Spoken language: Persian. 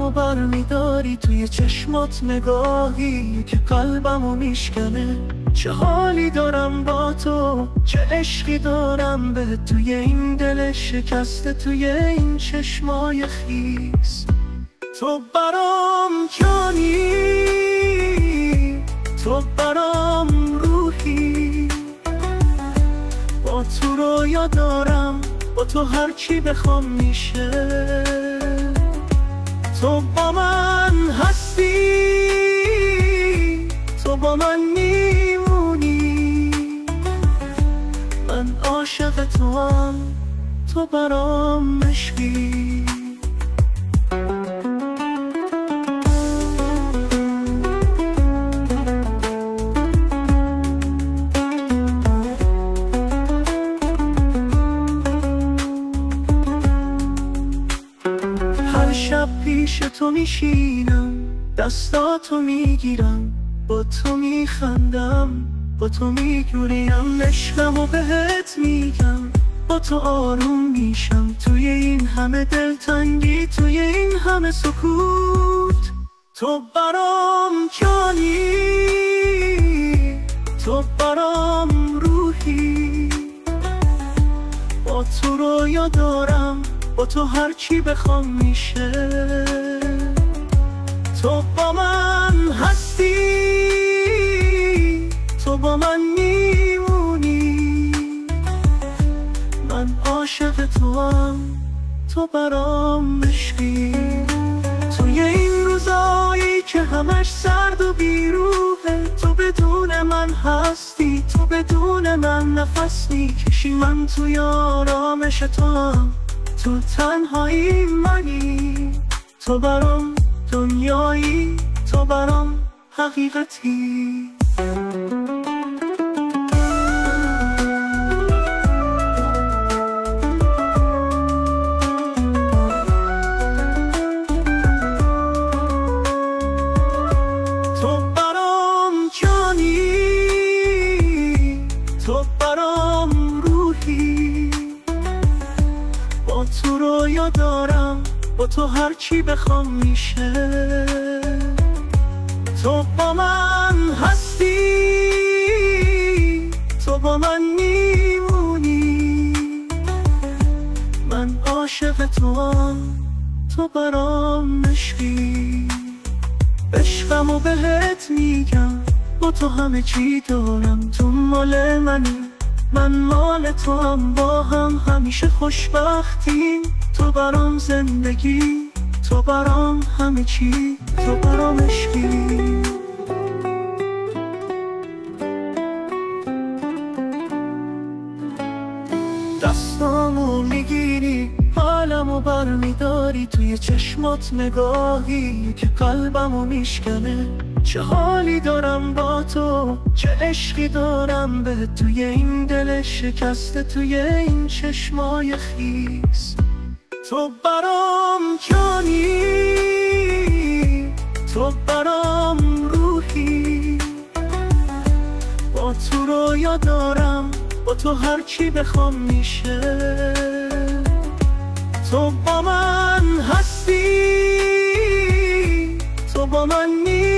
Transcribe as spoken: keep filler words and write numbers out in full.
حالمو برمیداری توی چشمات نگاهی که قلبمو میشکنه. چه حالی دارم با تو، چه عشقی دارم به توی این دل شکسته، توی این چشمای خیس. تو برام جانی، تو برام روحی، با تو رویا دارم، با تو هرچی بخوام میشه. تو با من هستی، تو با من میمونی، من عاشق تو هم، تو برام عشقی. شب پیش تو میشینم، دستاتو میگیرم، با تو میخندم، با تو میگوریم، عشقمو بهت میگم، با تو آروم میشم. توی این همه دلتنگی، توی این همه سکوت، تو برام جانی، تو برام روحی، با تو رویا دارم، با تو هرچی بخوام میشه. تو با من هستی، تو با من میمونی، من عاشق تو هم، تو برام عشقی. توی این روزایی که همش سرد و بیروحه، تو بدون من هستی، تو بدون من نفس میکشی. من توی آرامش تو هم، تو تنهایی منی، تو برام دنیایی، تو برام حقیقتی. تو برام جانی، تو برام روحی، با تو رویا دارم، با تو هرچی بخوام میشه. تو با من هستی، تو با من میمونی، من عاشق تو هم، تو برام عشقی. عشقمو بهت میگم، با تو همه چی دارم، تو مال منی، من مال تو هم، با هم همیشه خوشبختیم. تو برام زندگی، تو برام همه چی، تو برام عشقی. دستامو میگیری، حالمو برمیداری، توی چشمات نگاهی که قلبمو میشکنه. چه حالی دارم با تو، چه عشقی دارم به توی این دل شکسته، توی این چشمای خیس. تو برام جانی، تو برام روحی، با تو رویا دارم، با تو هرچی بخوام میشه. تو با من هستی، تو با من میمونی،